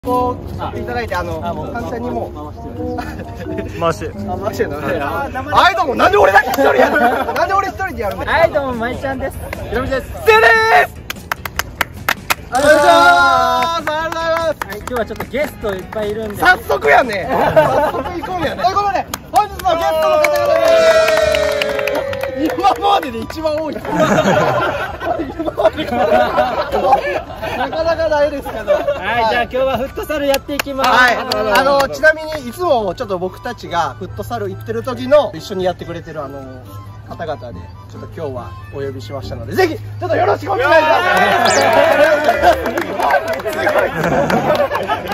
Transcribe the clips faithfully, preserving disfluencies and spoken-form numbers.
こう買っていただいて、あの簡単にもう回して回してるの。アイドもなんで俺だけ一人やる？なんで俺一人でやるんだ？ はい、どうもまいちゃんです。ひろみです。 せーです。ありがとうございます。ありがとうございます。 はい、今日はちょっとゲストいっぱいいるんで。 早速やね。早速行こうやね。ということで本日のゲストの方々です。今までで一番多い。今までなかなかないですけど。 はい、じゃあ今日はフットサルやっていきます。 はい、あのちなみにいつもちょっと僕たちがフットサル行ってる時の一緒にやってくれてるあの方々でちょっと今日はお呼びしましたので、ぜひちょっとよろしくお願いします。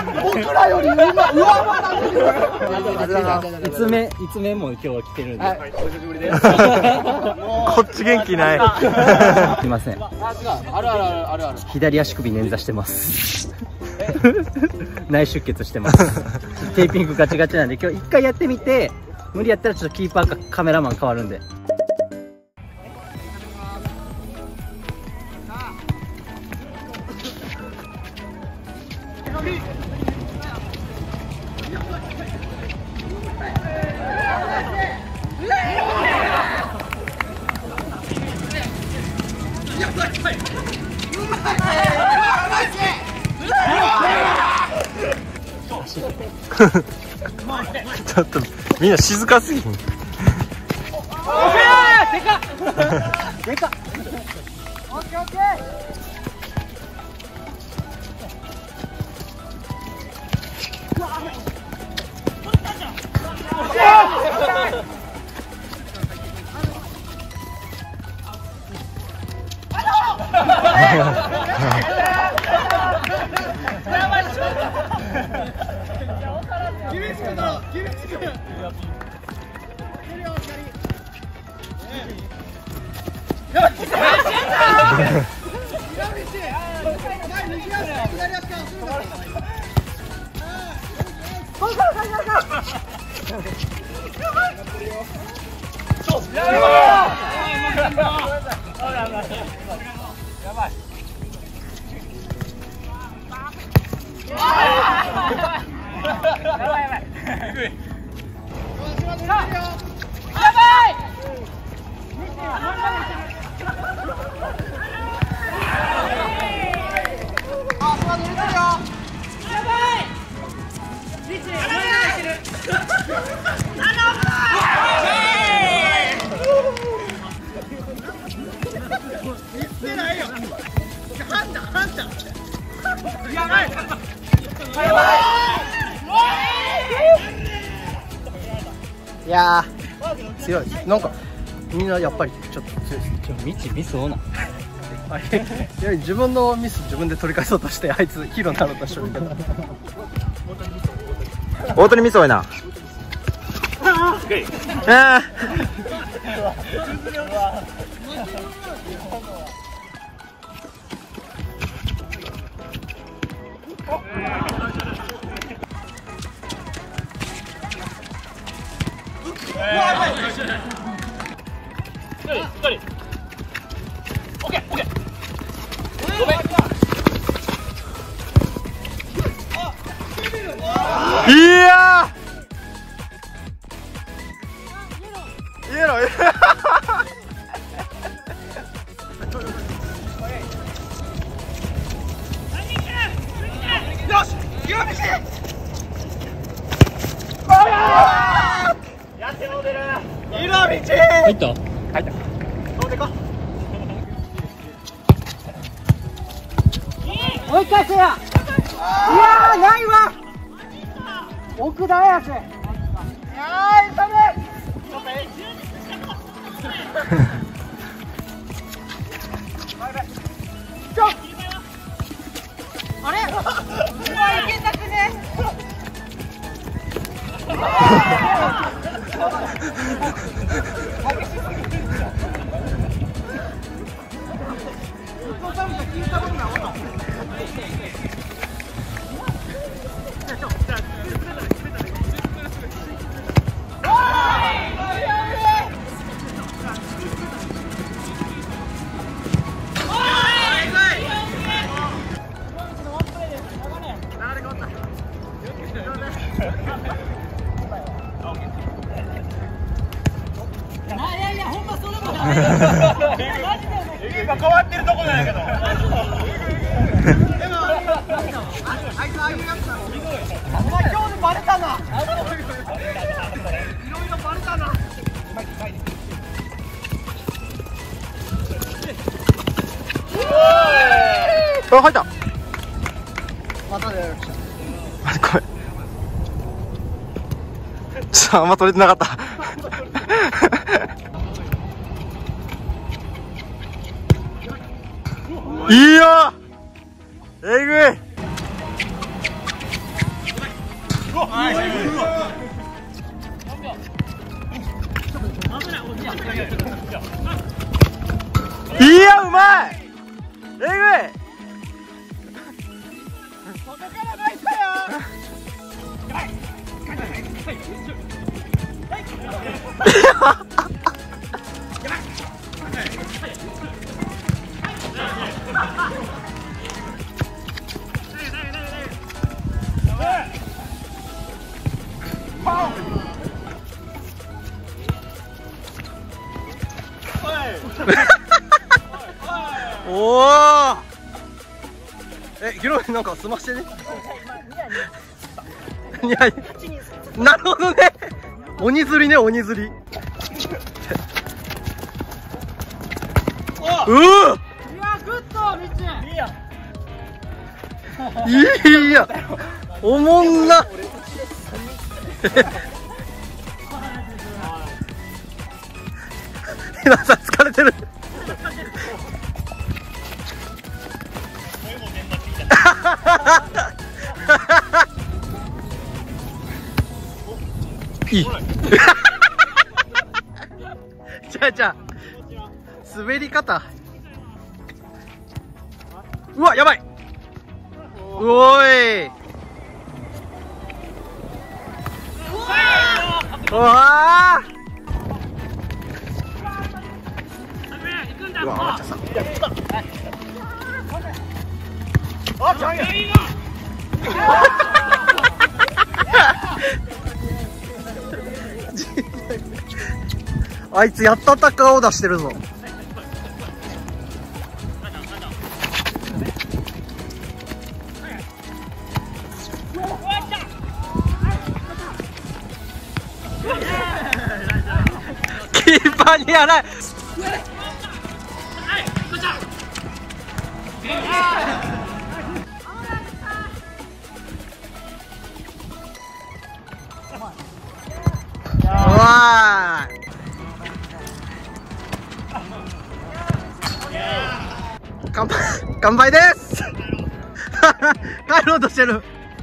僕らより今上回られてる。 いつめいつめも今日は来てるんで。 はい、お久しぶりです。 こっち元気ない。 すいません。 あ、違う、あるあるあるあるある。 左足首捻挫してます。内出血してます。テーピングガチガチなんで今日一回やってみて、無理やったらちょっとキーパーかカメラマン変わるんで。 ちょっとみんな静かすぎん。 でかっ。でかっ。オッケーオッケー。 いやー強い。なんかみんなやっぱりちょっと強いです。 ちょミチミス多な。 いや自分のミス自分で取り返そうとしてあいつヒーローになろうとしてるけど。 大谷ミス多いな。ああ。いやーイエロー。よしひろみしやってもうてる。ひろみち入った。 入った。どうでか。 追い返せや。いやーないわ。奥田綾瀬。いやーダメ。ちょっ。あれ。もういけたくね。 流れ今変わってるとこなんやけど。 あいつああいうやつなの。お前今日でバレたな。いろいろバレたな。 あ、入った。 またで。 あれ、これ。ちょっとあんま取れてなかった。いいよ。えぐい。いや、うまい。えぐい。おお。え、ヒロミなんか済ましてね。いや、なるほどね。鬼釣りね、鬼釣り。うわ。 いや、グッド、みち。いいや。 いいや。おもんな。ひなさん疲れてる。いい。じゃあじゃあ滑り方。うわ、やばい。うおい。うわー。うわ、あっちゃさ。 あ、ちゃんや。 あいつやっとった顔出してるぞ。キーパーにやらい。うわー。乾杯、乾杯です。帰ろうとしてる。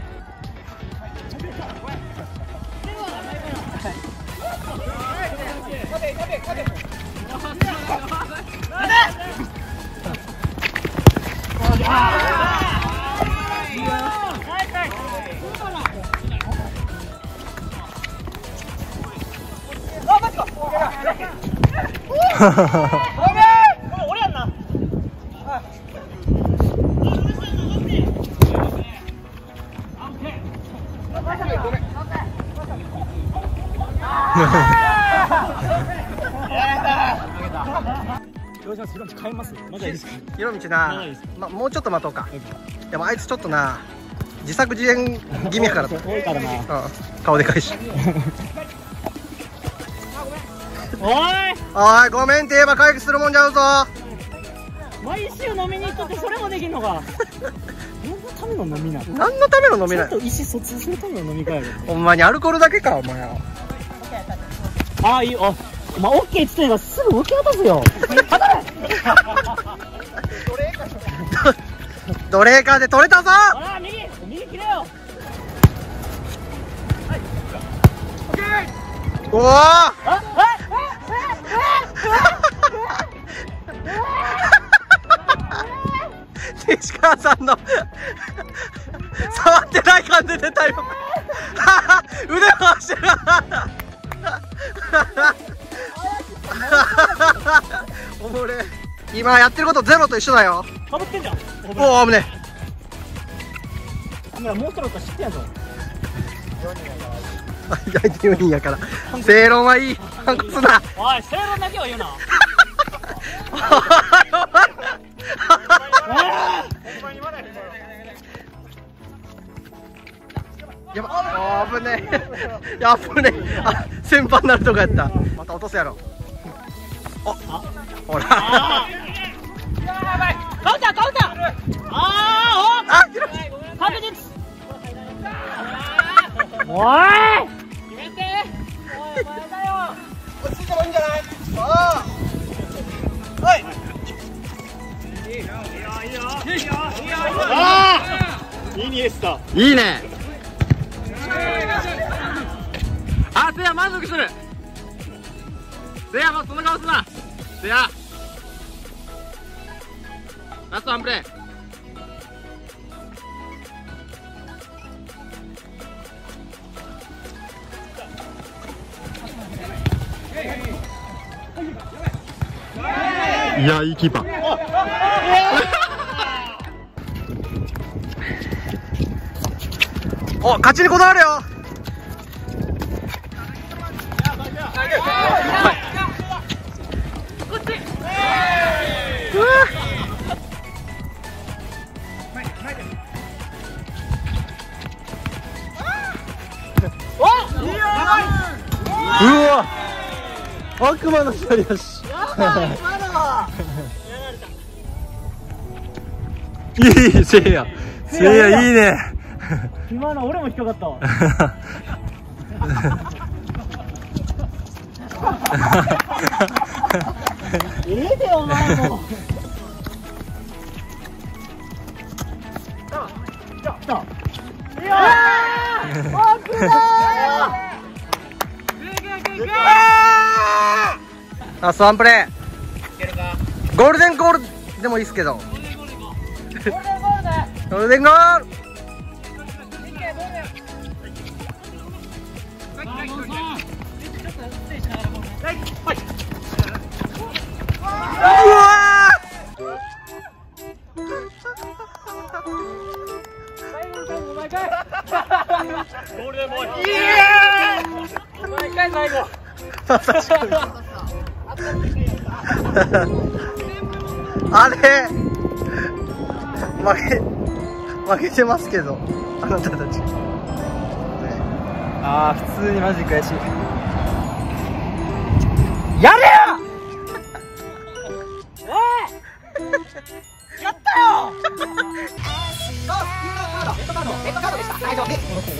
俺やんな。 どうします？ヒロミ変えます？まだいいですか？ ひろみちな、ま、もうちょっと待とうか。でもあいつちょっとな、自作自演気味やからと。 多いからな。 うん、顔でかいし。 おい。 おい、ごめんって言えば回復するもんじゃうぞ。 毎週飲みに行っとってそれもできんのか。何のための飲みなの？ 何のための飲みなの？ ちょっと意思疎通するための飲み会やろ。 ほんまにアルコールだけか、お前は。 ああ、いいよ。お前オッケーっつってんからすぐ受け渡すよ。 奴隷カーで取れたぞ。 ああ、右右切れよ。 おお。 ああ西川さんの触ってない感じで出たよ。腕を回してる。おもれ。今やってることゼロと一緒だよ。 かぶってんじゃん。 おお、危ねカメラもう一人か知ってんやぞ。 え。焼いてよにんやから。正論はいい。反骨な。 おい、正論だけは言うな。 やばあー危ねえや危ねえあ先輩になるとこやったまた落とすやろあほらカウンターカウンターあーあお確実おい決めておい前だよ落ち着いてもいいんじゃないああはいいいよいいよいいよいいよああイニエスタいいねあ、せや満足する。せやもうその顔すな。せやラストワンプレー。 いや、いいキーパー。 お勝ちにこだわるようわ、悪魔の光だし。いい、せいや。せいや、いいね。 今の俺も引っかかったわええでお前も来たいやー奥だーラストワンプレーゴールデンゴールでもいいっすけどゴールデンゴールうわあれ負け負けてますけどあなたたちああ普通にマジ悔しいやれよおいやったよ。レッドカード、レッドカードでした。大丈夫です。